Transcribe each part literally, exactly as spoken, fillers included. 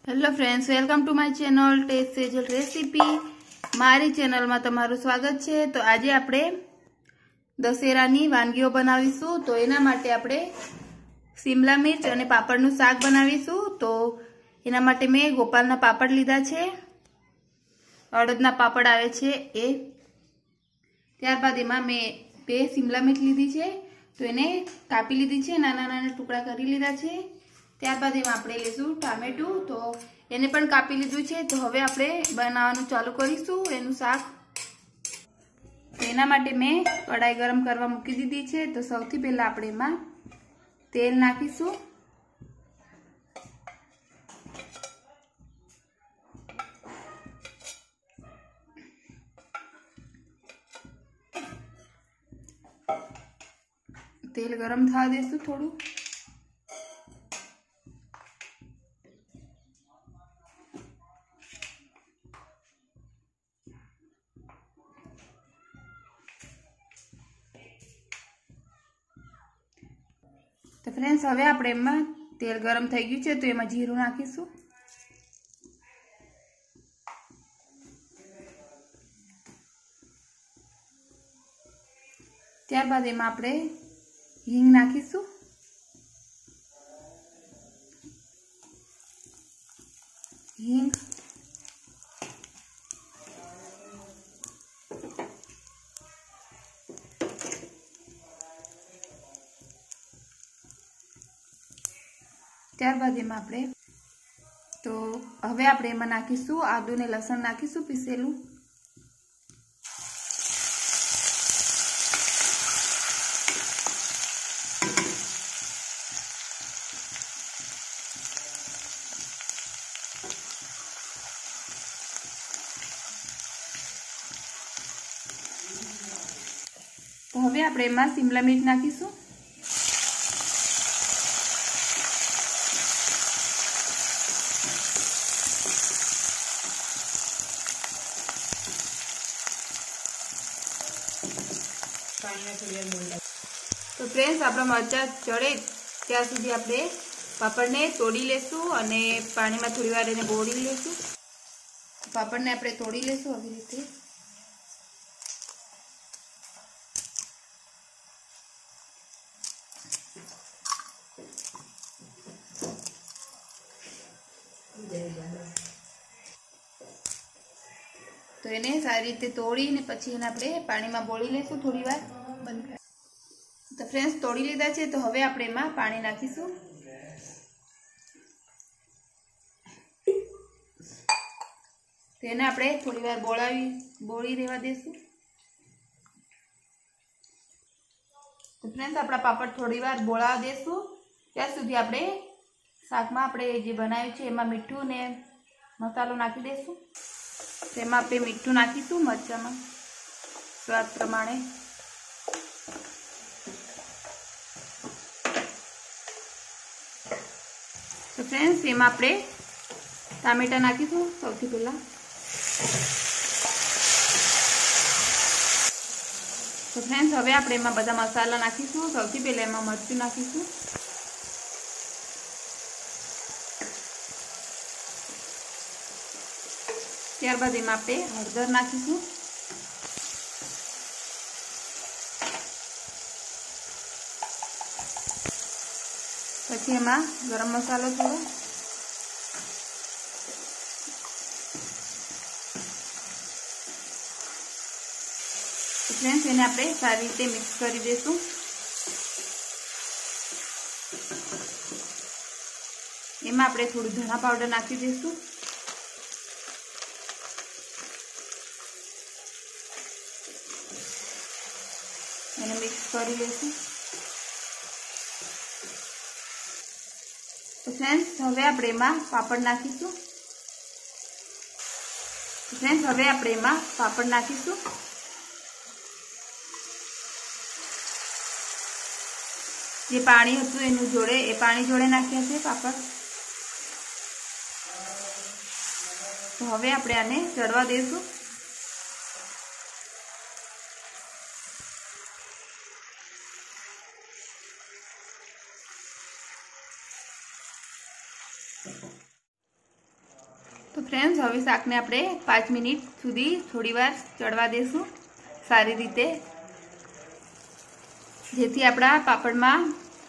Hello friends, welcome to my channel taste Sejal recipe. मारी channel में तमारू स्वागत है। तो आज आपणे दशेरानी वानगीओ बनावीशुं। तो एना माटे आपणे सीमला मिर्च अने पापड़नुं शाक बनावीशुं। तो एना माटे मैं गोपालना पापड़ लीधा छे, अड़दना पापड़ आवे छे ए। त्यारबाद एमां मैं बे सीमला मिर्च लीधी छे, तो एने कापी लीधी छे, नाना नाना टुकड़ा करी लीधा छे। त्यारबाद एमां आपणे लेशुं टामेटुं, तो एने पण कापी लीधुं छे। तो हवे आपणे बनाववानुं चालू करीशुं एनुं शाक। एना माटे मैं कढ़ाई गरम करवा मूकी दीधी छे। तो सौथी पहेला आपणे एमां तेल नाखीशुं। तेल गरम थवा देशुं थोडुं। तो फ्रेंड्स, हवे आपणे एमां तेल गरम थई गयुं छे, तो एमां जीरुं नाखीशुं। त्यारबाद एमां आपणे हींग नाखीशुं। हींग त्यारबाद एमां आपणे तो हवे आपणे एमां नाखीशुं आदु ने लसण नाखीशुं पीसेલું। तो हवे आपणे एमां सीमला मिर्च नाखीशुं। तो फ्रेंड्स, आपड़ा मरचा चढ़े त्यां सुधी आपणे पापड़ ने तोड़ी लेशुं अने पानी में थोड़ी वार एने बोળી लेशुं। पापड़ ने आपणे तोड़ी लेशुं આવી રીતે। तो एने सारी रीते तोड़ी ने पछी एने आपणे पानी में बोળી लेशुं थोड़ी वार। बंद। तो फ्रेंड्स, तोड़ी लीधा छे। तो हवे आपणे एमां पाणी नाखीशुं। तेने आपणे थोड़ी वार बोळावी बोળી रहेवा देशुं। तो फ्रेंड्स, आपड़ा पापड़ थोड़ी वार बोळावा देशुं त्यां सुधी आपणे शाकमां आपणे जे बनाव्युं छे एमां मीठुं ने मसालो नाखी देशुं। तेमां आपणे मीठुं नाखीशुं मरचामां स्वाद प्रमाणे। तो फ्रेंड्स, एमां आपणे टामेटा नाखीशुं सौथी पहेला। तो फ्रेंड्स, हवे आपणे एमां बधा मसाला नाखीशुं। सौथी पहेला एमां मरचुं नाखीशुं। त्यारबाद एमां आपणे हळदर नाखीशुं। पछी एमां गरम मसालो थोड़ो। फ्रेंड्स, एने आपणे सारी रीते मिक्स करी देशुं। एमां आपणे थोडुं धणा पाउडर नाखी देशुं। एने मिक्स करी लेशुं। तो फ्रेंड्स, हवे आपणे एमां पापड़ नाखीशुं। फ्रेंड्स, हवे आपणे एमां पापड़ नाखीशुं। जे पाणी हतुं एनुं जोड़े ए पाणी जोड़े नाख्या छे पापड़। तो हवे आपणे आने चढ़वा देशुं। ફ્રેન્ડ્સ હવે શાકને આપણે પાંચ મિનિટ સુધી થોડી વાર ચડવા દેશું સારી રીતે, જેથી આપણા પાપડમાં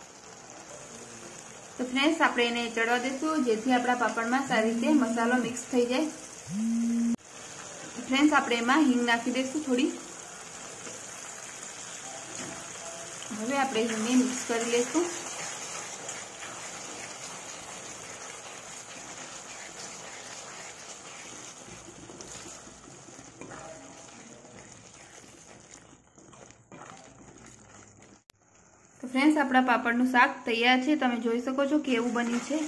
તો ફ્રેન્ડ્સ આપણે એને ચડવા દેશું જેથી આપણા પાપડમાં સારી રીતે મસાલો મિક્સ થઈ જાય। ફ્રેન્ડ્સ આપણે એમાં હિંગ નાખી દઈશું થોડી। હવે આપણે હિંગને મિક્સ કરી લઈશું। તો ફ્રેન્ડ્સ આપણા પાપડનું શાક તૈયાર છે, તમે જોઈ શકો છો કેવું બન્યું છે।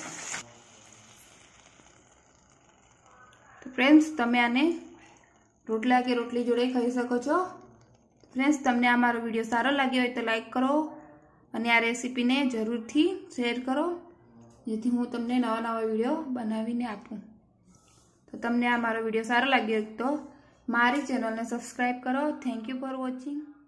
તો ફ્રેન્ડ્સ તમે આને રોટલા કે રોટલી જોડે ખાઈ શકો છો। ફ્રેન્ડ્સ તમને આ મારો વિડીયો સારો લાગ્યો હોય તો લાઈક કરો અને આ રેસીપીને જરૂરથી શેર કરો, જેથી હું તમને નવા નવા વિડીયો બનાવીને આપું। તો તમને આ મારો વિડીયો સારો લાગ્યો હોય તો મારી ચેનલને સબસ્ક્રાઈબ કરો। Thank you for watching.